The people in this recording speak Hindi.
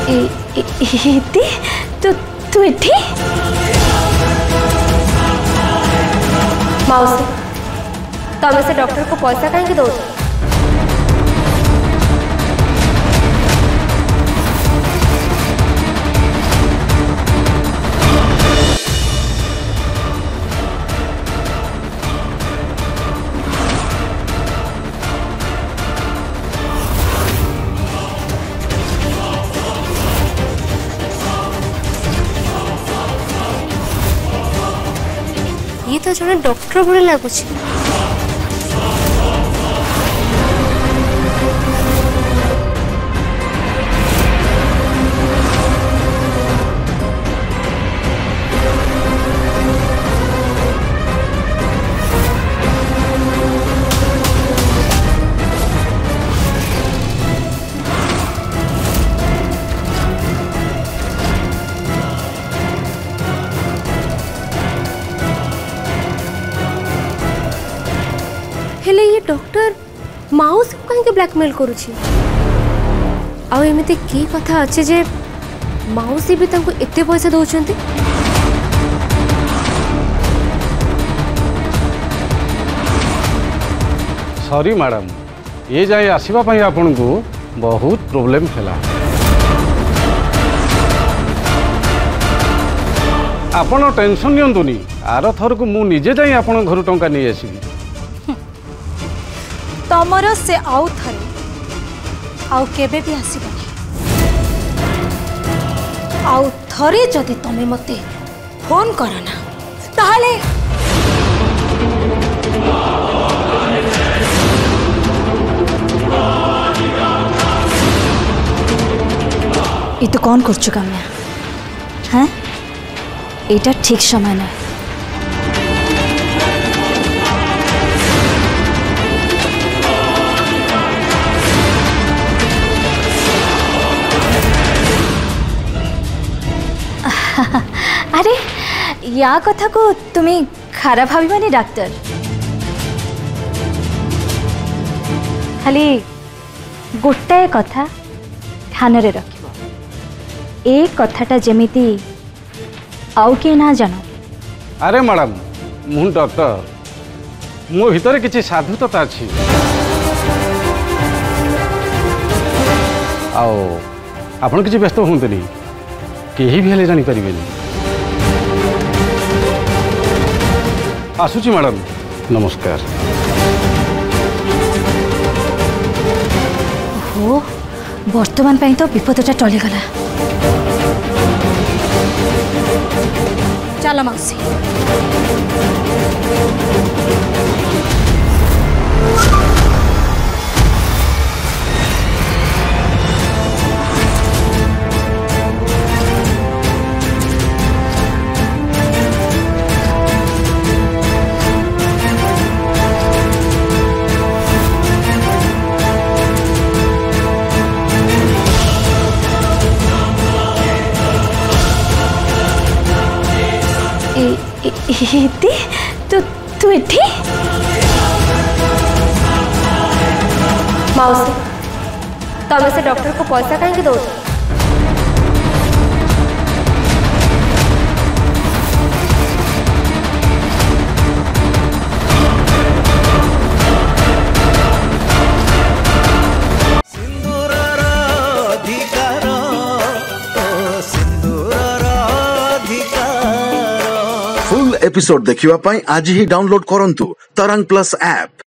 इति तू एठी मौसी तमें से डॉक्टर को पैसा कहीं दो ये तो जड़े डॉक्टर भले लगुच हेले ये डॉक्टर माउस को कहीं ब्लैकमेल करुछि आ एमिति की कथा अच्छे जे माउसी भी तांको एते पैसा दउचंती सॉरी मैडम ये जाए आसीबा पई आपन को बहुत प्रॉब्लम थला आपण टेंशन नियंतुनी आर थर को मु निजे जाई आपण घर टंका नहीं आसीबी तमर से आउ थरे आउ केबे भी आसीबनी आउ थरे जदि तमे मते फोन करना ताहले ये तो कौन कर चुका मैं हैं एटा ठीक समय ना अरे या कथा को तुम्हें खराब भाविबानी डाक्टर खाली गोटाए कथा ध्यान रे रखिबो ए कथाटा जेमिति आउ के ना जानो अरे मैडम मु डॉक्टर मो भीतर किछि साधुता अछि आओ आपण किछि व्यस्त होंतनी केही भी हेले जानी परिबेनी आसुची मैडम नमस्कार हो वर्तमान पई तो विपदटा टली गला चलो मौसी इति तू एठी मौसी तमें से डॉक्टर को पैसा कहीं दो फुल एपिसोड देखिवा पाई आज ही डाउनलोड करंतु तरंग प्लस ऐप।